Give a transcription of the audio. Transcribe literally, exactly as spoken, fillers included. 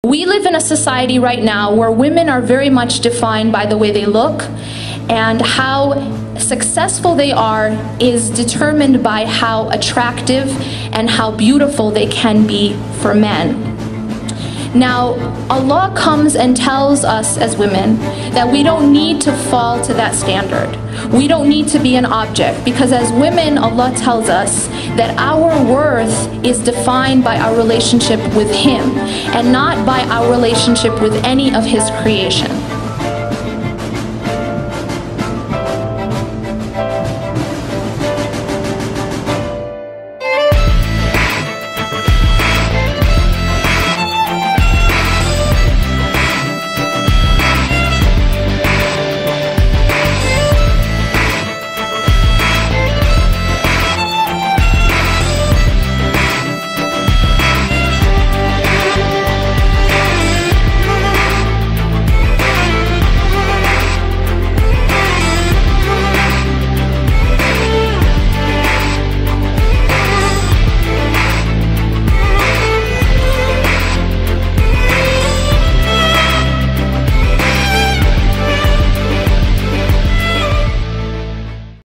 We live in a society right now where women are very much defined by the way they look, and how successful they are is determined by how attractive and how beautiful they can be for men. Now, Allah comes and tells us as women that we don't need to fall to that standard. We don't need to be an object, because as women, Allah tells us that our worth is defined by our relationship with Him and not by our relationship with any of His creation.